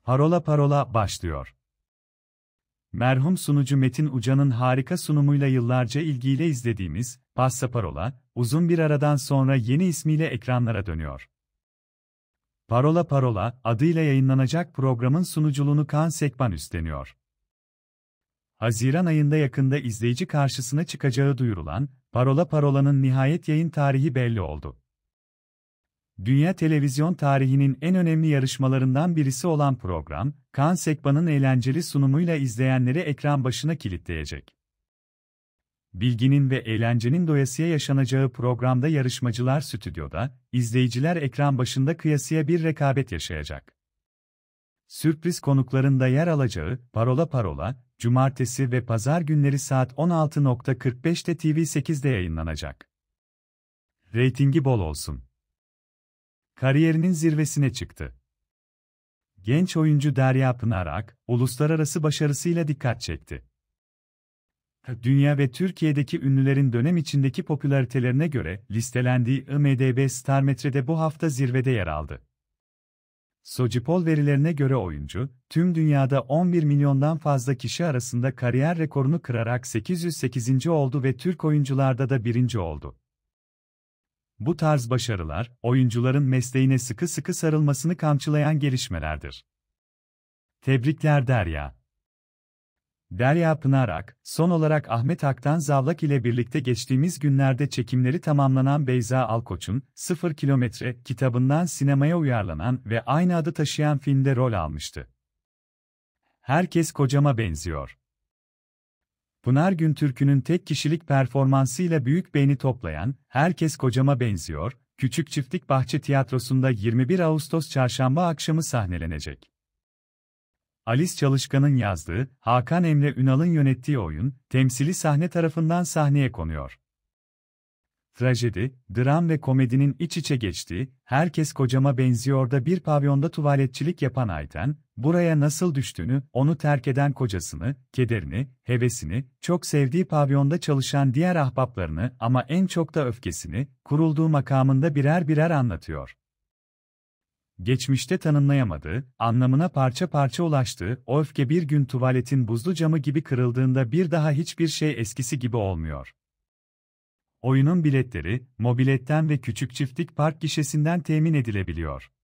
Parola Parola başlıyor. Merhum sunucu Metin Ucan'ın harika sunumuyla yıllarca ilgiyle izlediğimiz Passaparola, uzun bir aradan sonra yeni ismiyle ekranlara dönüyor. Parola Parola adıyla yayınlanacak programın sunuculuğunu Kaan Sekban üstleniyor. Haziran ayında yakında izleyici karşısına çıkacağı duyurulan Parola Parola'nın nihayet yayın tarihi belli oldu. Dünya televizyon tarihinin en önemli yarışmalarından birisi olan program, Kaan Sekban'ın eğlenceli sunumuyla izleyenleri ekran başına kilitleyecek. Bilginin ve eğlencenin doyasıya yaşanacağı programda yarışmacılar stüdyoda, izleyiciler ekran başında kıyasıya bir rekabet yaşayacak. Sürpriz konukların da yer alacağı Parola Parola, cumartesi ve pazar günleri saat 16.45'te TV8'de yayınlanacak. Reytingi bol olsun. Kariyerinin zirvesine çıktı. Genç oyuncu Derya Pınar, uluslararası başarısıyla dikkat çekti. Dünya ve Türkiye'deki ünlülerin dönem içindeki popülaritelerine göre listelendiği IMDb Starmetre'de bu hafta zirvede yer aldı. Sociopol verilerine göre oyuncu, tüm dünyada 11 milyondan fazla kişi arasında kariyer rekorunu kırarak 808. oldu ve Türk oyuncularda da 1. oldu. Bu tarz başarılar, oyuncuların mesleğine sıkı sıkı sarılmasını kamçılayan gelişmelerdir. Tebrikler Derya. Derya Pınar, son olarak Ahmet Hak'tan Zavlak ile birlikte geçtiğimiz günlerde çekimleri tamamlanan Beyza Alkoç'un 0 Kilometre kitabından sinemaya uyarlanan ve aynı adı taşıyan filmde rol almıştı. Herkes kocama benziyor. Pınar Güntürk'ünün tek kişilik performansıyla büyük beğeni toplayan Herkes Kocama Benziyor, Küçük Çiftlik Bahçe Tiyatrosu'nda 21 Ağustos Çarşamba akşamı sahnelenecek. Alice Çalışkan'ın yazdığı, Hakan Emre Ünal'ın yönettiği oyun, temsili sahne tarafından sahneye konuyor. Trajedi, dram ve komedinin iç içe geçtiği, Herkes Kocama Benziyor'da bir pavyonda tuvaletçilik yapan Ayten, buraya nasıl düştüğünü, onu terk eden kocasını, kederini, hevesini, çok sevdiği pavyonda çalışan diğer ahbaplarını ama en çok da öfkesini, kurulduğu makamında birer birer anlatıyor. Geçmişte tanımlayamadığı, anlamına parça parça ulaştığı o öfke bir gün tuvaletin buzlu camı gibi kırıldığında bir daha hiçbir şey eskisi gibi olmuyor. Oyunun biletleri, Mobilet'ten ve Küçük Çiftlik Park gişesinden temin edilebiliyor.